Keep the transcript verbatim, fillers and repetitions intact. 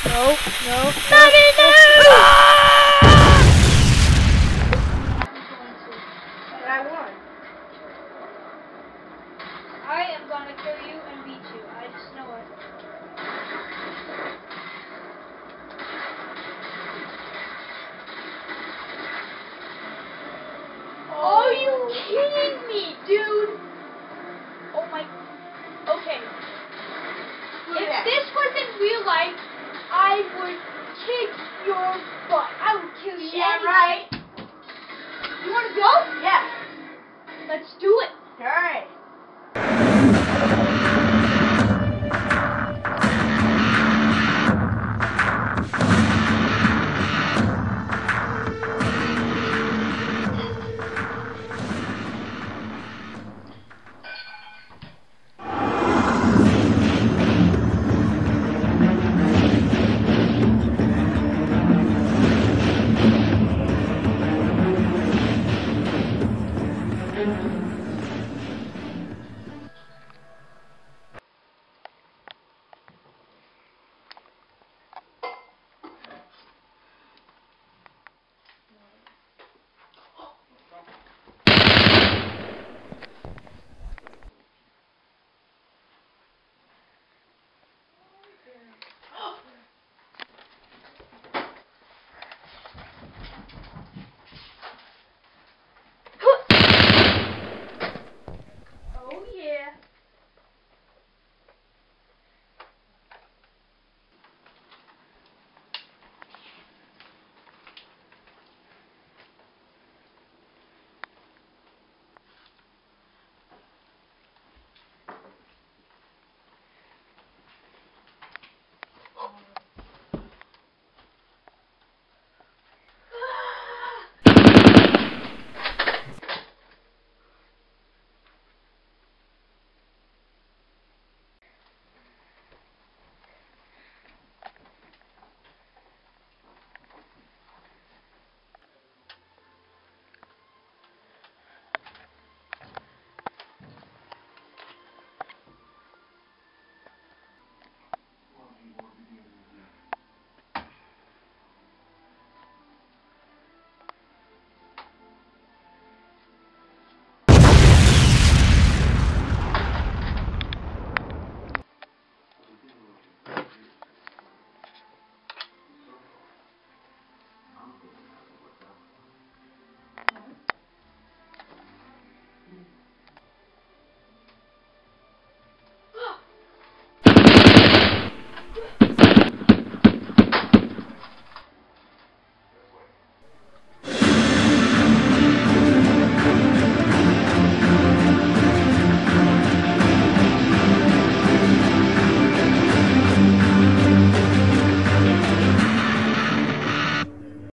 No, no. Daddy, no! And I won. I am gonna kill you and beat you. I just know it. Are you kidding me, dude? Oh my. Okay. Look If at that. this was in real life, I would kick your butt. I would kill you. Yeah, anytime. right. You wanna go? Yeah. Let's do it. Alright.